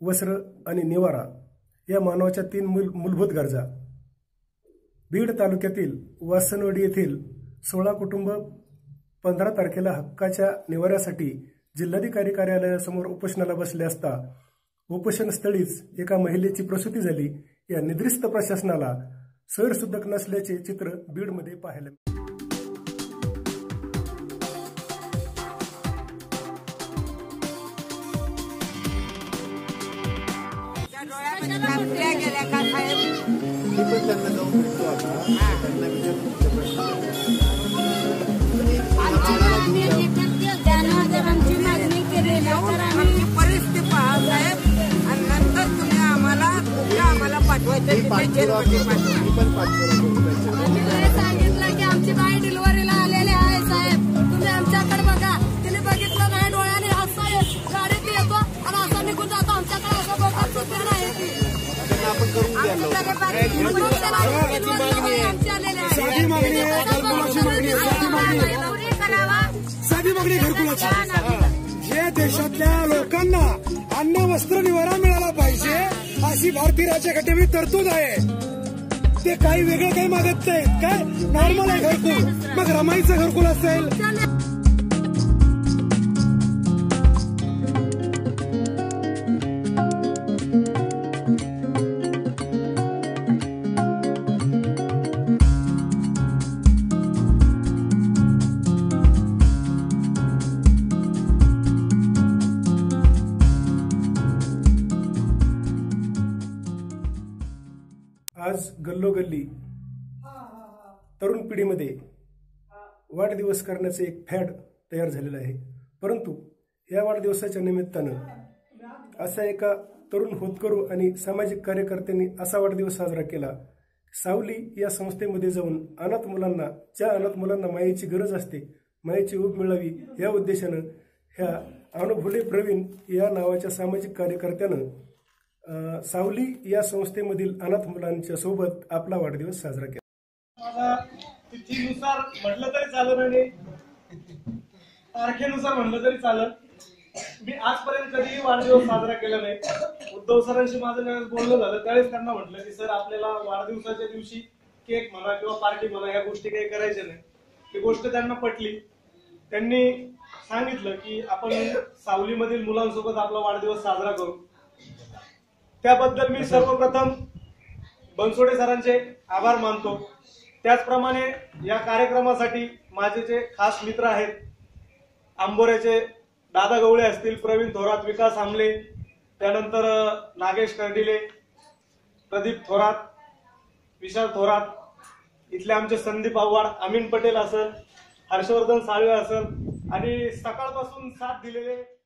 वस्त्र आणि निवारा या मानवाच्या 3 मूलभूत गरजा। बीड तालुक्यातील वासनवाडी येथील 16 कुटुंब 15 तारखेला हक्काच्या निवाऱ्यासाठी जिल्हाधिकारी कार्यालयासमोर उपोषणाला बसले असता उपोषणस्थळीच एका महिलेची प्रसूती झाली। या निद्रिस्त प्रशासनाला सैरसुद्धा नसल्याचे चित्र बीडमध्ये पाहायला मिळाले। सांगितलं की आमची बाई डिलिव्हरीला आलेली आहे साहेब, तुम्ही आमच्याकडे बघा। तिने बघितलं नाही, डोळ्याने गाडीत येतो आणि असं निघून जातो। आमच्याकडे असं बघत सुद्धा नाही। साधी मागणी घरकुलाची। या देशातल्या लोकांना अन्न वस्त्र निवारा मिळाला पाहिजे अशी भारतीय राज्यघटनेमध्ये तरतूद आहे। ते काही वेगळं काही मागत नाहीत, काय नॉर्मल आहे घरकुल। मग रमाईचं घरकुल असेल, आज गल्लोगल्ली तरुण पिढीमध्ये वाढदिवस करण्याचे एक फॅड तयार झालेलं आहे। परंतु या वाढदिवसाच्या निमित्तानं असा एका तरुण होतकरू आणि सामाजिक कार्यकर्त्यांनी असा वाढदिवस साजरा केला। सावली या संस्थेमध्ये जाऊन अनाथ मुलांना, ज्या अनाथ मुलांना मायेची गरज असते, मायेची ऊब मिळावी या उद्देशानं ह्या अनुभुले प्रवीण या नावाच्या सामाजिक कार्यकर्त्यानं सावली या संस्थेमधील अनाथ मुलांच्या सोबत आपला वाढदिवस साजरा केला। माझा तिथीनुसार म्हटलं तरी चालेल आणि तारखेनुसार म्हटलं तरी चालेल। मी आजपर्यंत कधीही वाढदिवस साजरा केला नाही। उद्धव सरांशी माझं ज्यावेळेस बोलणं झालं त्यावेळेस त्यांना म्हटलं की सर आपल्याला वाढदिवसाच्या दिवशी केक म्हणा किंवा पार्टी म्हणा या गोष्टी काही करायच्या नाही। ही गोष्ट त्यांना पटली। त्यांनी सांगितलं की आपण सावलीमधील मुलांसोबत आपला वाढदिवस साजरा करू। त्याबद्दल मी सर्वप्रथम बनसोडे सरांचे आभार मानतो। त्याचप्रमाणे या कार्यक्रमासाठी माझे जे खास मित्र आहेत, आंबोऱ्याचे दादा गवळे असतील, प्रवीण थोरात, विकास आमले, त्यानंतर नागेश कर्डिले, प्रदीप थोरात, विशाल थोरात, इथले आमचे संदीप आव्हाड, अमीन पटेल असेल, हर्षवर्धन साळवे असेल आणि सकाळपासून साथ दिलेले